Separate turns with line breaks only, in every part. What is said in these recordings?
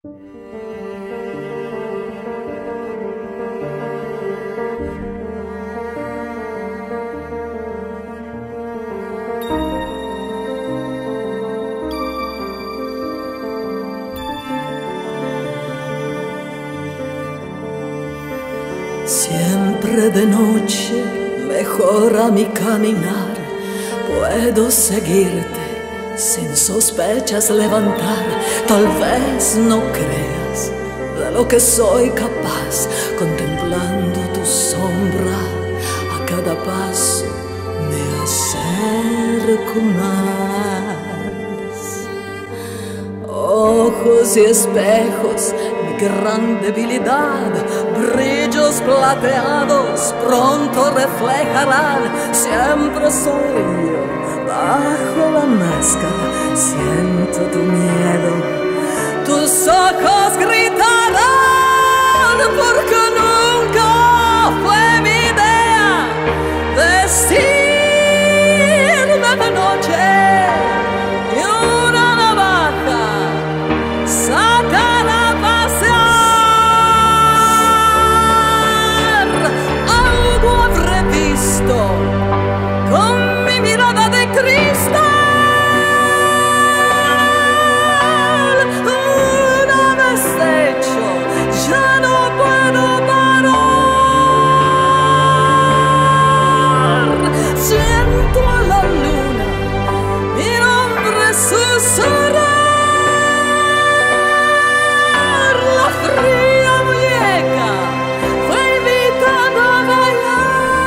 Siempre de noche mejora mi caminar, puedo seguirte sin sospechas levantar. Tal vez no creas de lo que soy capaz, contemplando tu sombra a cada paso me acerco más. Ojos y espejos, mi gran debilidad, brillos plateados pronto reflejarán. Siempre soy yo, bajo la máscara, siento tu miedo, tus ojos gritarán, porque nunca fue mi idea vestirme de noche y una navaja sacar a pasear. Algo habré visto con mi mirada de cristal. Una vez hecho, ya no puedo parar. Siento a la luna mi nombre susurrar. La fría muñeca fue invitada a bailar.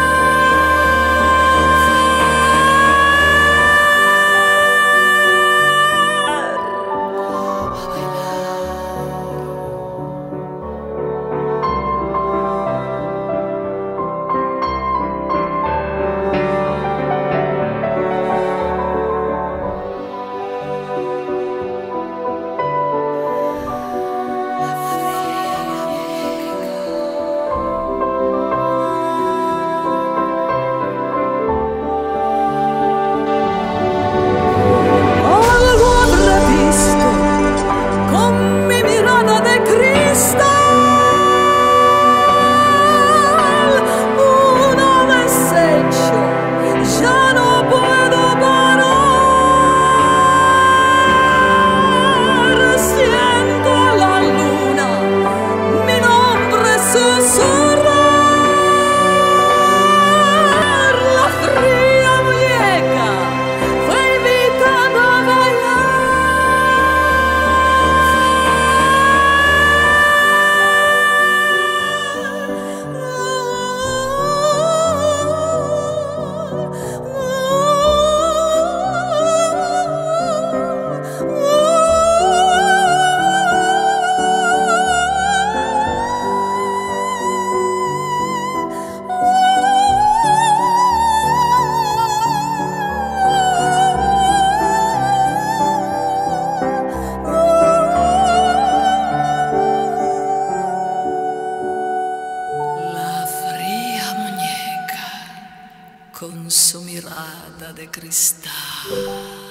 Algo habré visto con mi mirada de cristal. Una vez hecho, ya no puedo parar. Siento a la luna mi nombre susurrar. La fría muñeca fue invitada a bailar. La fría muñeca con su mirada de cristal.